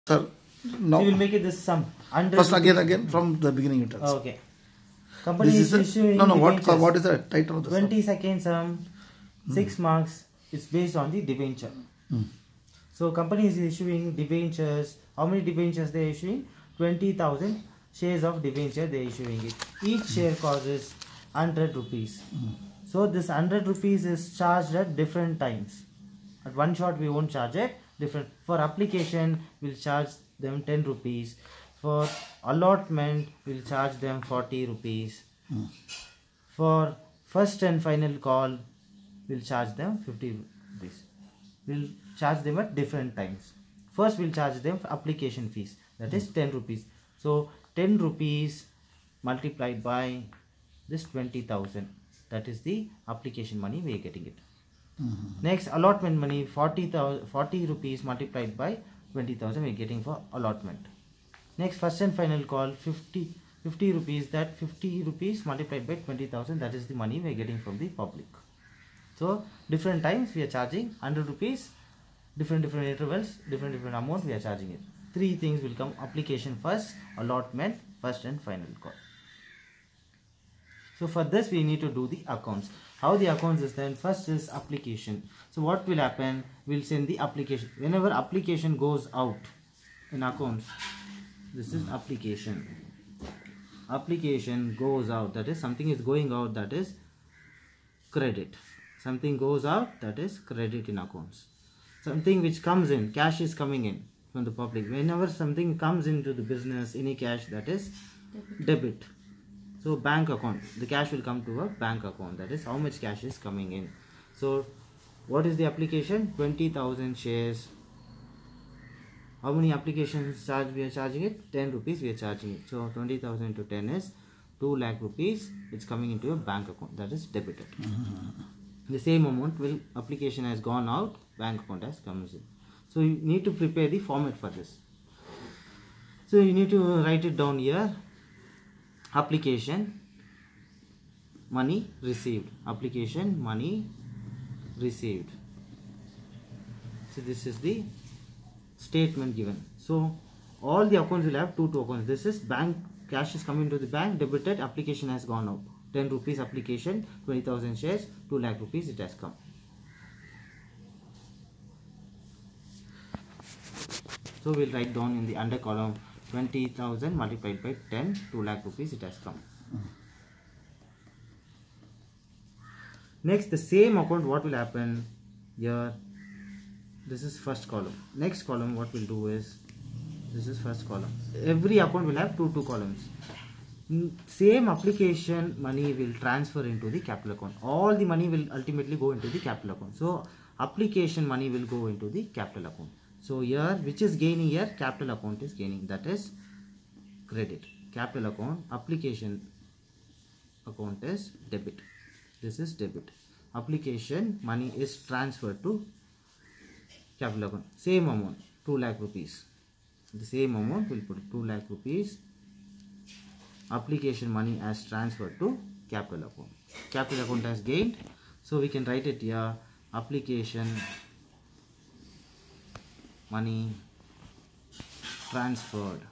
Sir, So no. we will make it this sum. 100 First again from the beginning you tell us. Okay. Company This is is issuing no. debentures. What is the title of the 20 second sum, 6 marks. It's based on the debenture. So company is issuing debentures. How many debentures they are issuing? 20,000 shares of debenture they are issuing it. Each share causes 100 rupees. So this 100 rupees is charged at different times. At one shot we won't charge it. Different. For application we'll charge them 10 rupees. For allotment we'll charge them 40 rupees. For first and final call we'll charge them 50 rupees. We'll charge them at different times. First we'll charge them for application fees, that is 10 rupees. So 10 rupees multiplied by this 20,000, that is the application money we are getting it. Next allotment money, 40 rupees multiplied by 20,000 we are getting for allotment. Next first and final call, 50 rupees, that 50 rupees multiplied by 20,000, that is the money we are getting from the public. So different times we are charging 100 rupees, different intervals, different amount we are charging it. Three things will come: application first, allotment, first and final call. So for this we need to do the accounts. How the accounts is then? First is application. So what will happen? We'll send the application. Whenever application goes out in accounts, this is application. Application goes out, that is something is going out, that is credit. Something goes out, that is credit in accounts. Something which comes in, cash is coming in from the public. Whenever something comes into the business, any cash, that is debit. So bank account, the cash will come to a bank account, that is how much cash is coming in. So what is the application? 20,000 shares. How many applications charge we are charging it? 10 rupees we are charging it. So 20,000 into 10 is 2 lakh rupees. It's coming into a bank account, that is debited. The same amount will, application has gone out, bank account has comes in. So you need to prepare the format for this. So you need to write it down here. Application money received. Application money received. So this is the statement given. So all the accounts will have two accounts. This is bank, cash is coming to the bank, debited, application has gone out. 10 rupees application, 20,000 shares, 2 lakh rupees it has come. So we'll write down in the under column 20,000 multiplied by 10, 2 lakh rupees it has come. Next, the same account, what will happen here? This is first column. Next column, what we'll do is, this is first column. Every account will have two columns. Same application money will transfer into the capital account. All the money will ultimately go into the capital account. So application money will go into the capital account. So here, which is gaining here? Capital account is gaining, that is credit. Capital account, application account is debit. This is debit. Application money is transferred to capital account. Same amount, 2 lakh rupees. The same amount will put 2 lakh rupees. Application money has transferred to capital account. Capital account has gained. So we can write it here. Application money transferred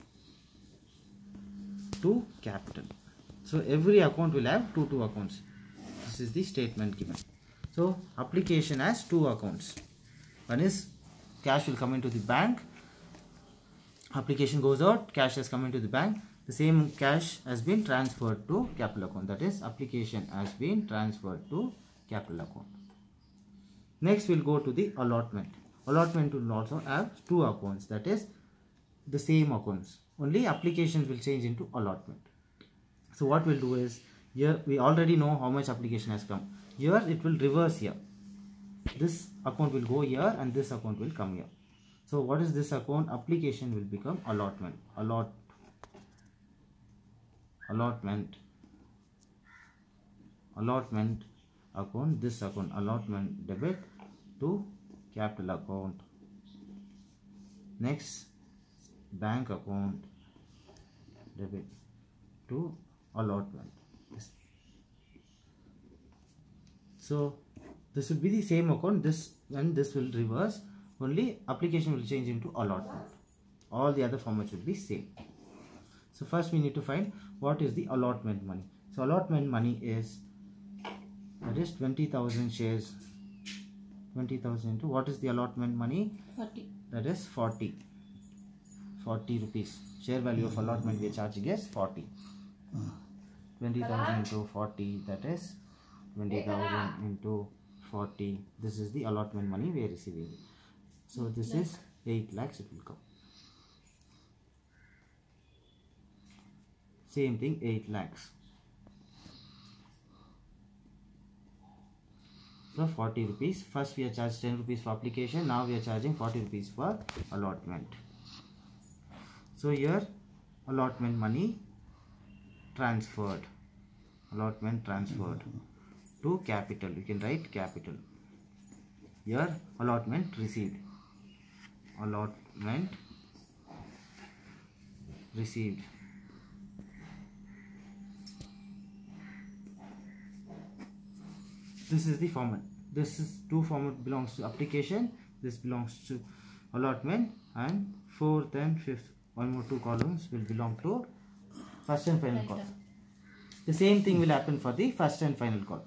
to capital. So every account will have two accounts. This is the statement given. So application has two accounts. One is cash will come into the bank. Application goes out, cash has come into the bank. The same cash has been transferred to capital account, that is application has been transferred to capital account. Next we'll go to the allotment. Allotment will also have two accounts, that is the same accounts, only applications will change into allotment. So what we'll do is, here we already know how much application has come. Here it will reverse here. This account will go here and this account will come here. So what is this account? Application will become allotment. Allotment account, this account, allotment debit to capital account. Next, bank account debit to allotment. So this will be the same account. This, when this will reverse, only application will change into allotment. All the other formats will be same. So first we need to find what is the allotment money. So allotment money is, that is 20,000 shares. 20,000 into what is the allotment money? 40. That is 40 rupees. Share value of allotment we are charging is 40. 20,000 into 40, that is 20,000 into 40. This is the allotment money we are receiving. So this is 8 lakhs it will come. Same thing, 8 lakhs. So 40 rupees. First we are charged 10 rupees for application. Now we are charging 40 rupees for allotment. So here allotment money transferred. Allotment transferred to capital. You can write capital. Here allotment received. Allotment received. This is the format. This is two format belongs to application. This belongs to allotment, and fourth and fifth, one more two columns will belong to first and final call. The same thing will happen for the first and final call.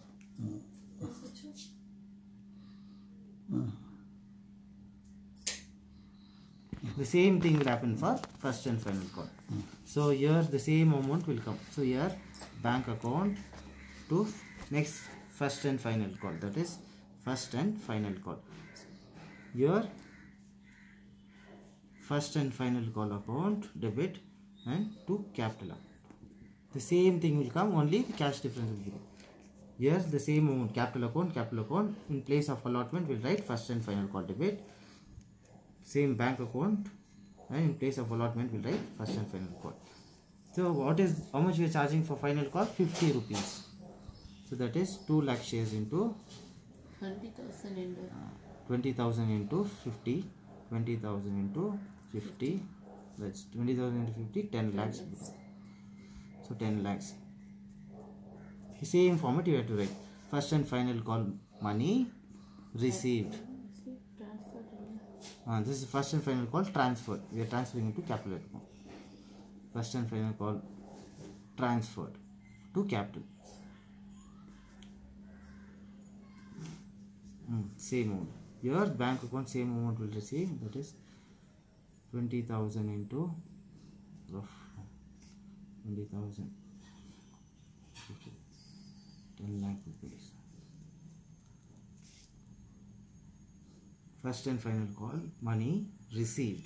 The same thing will happen for first and final call. So here the same amount will come. So here bank account to next first and final call, that is first and final call. Here first and final call account debit and to capital account. The same thing will come, only the cash difference will be there. Here the same amount, capital account, in place of allotment we'll write first and final call debit. Same bank account, and in place of allotment we'll write first and final call. So how much we are charging for final call? 50 rupees. So that is 2 lakh shares into 20,000 into 20,000 into 50. 20,000 into 50. That's 20,000 into 50. 10 lakhs. So 10 lakhs. The same format you have to write. First and final call money received. This is first and final call transferred. We are transferring it to capital account. First and final call transferred to capital. Same amount. Your bank account same amount will receive, that is 20,000 into 20,000 10 lakh rupees. First and final call money received.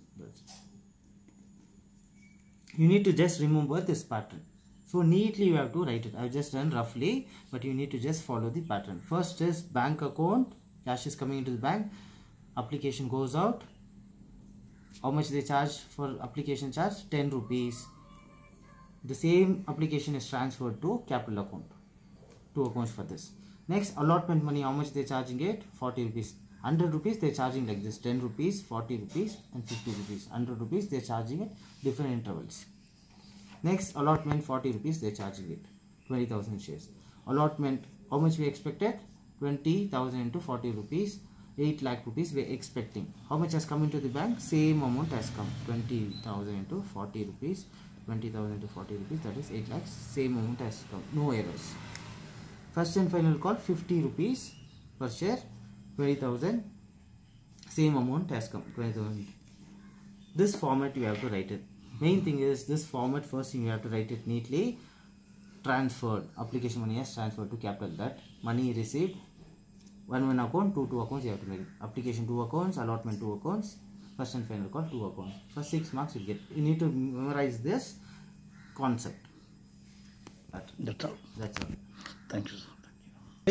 You need to just remember this pattern. So neatly you have to write it. I have just done roughly, but you need to just follow the pattern. First is bank account, cash is coming into the bank, application goes out. How much they charge for application charge? 10 rupees. The same application is transferred to capital account. Two accounts for this. Next, allotment money, how much they charging it? 40 rupees. 100 rupees they are charging like this, 10 rupees, 40 rupees and 50 rupees. 100 rupees they are charging it different intervals. Next, allotment 40 rupees they are charging it, 20,000 shares. Allotment, how much we expected? 20,000 into 40 rupees, 8 lakh rupees we are expecting. How much has come into the bank? Same amount has come, 20,000 into 40 rupees, 20,000 into 40 rupees, that is 8 lakhs, same amount has come, no errors. First and final call 50 rupees per share, 20,000, same amount has come, 20,000. This format you have to write it. Main thing is this format, first thing you have to write it neatly. Transferred, application money has transferred to capital, that money received, one account, two accounts you have to make it. Application 2 accounts, allotment 2 accounts, first and final call 2 accounts. For 6 marks you get. You need to memorize this concept. That's all. That's all. Thank you, sir.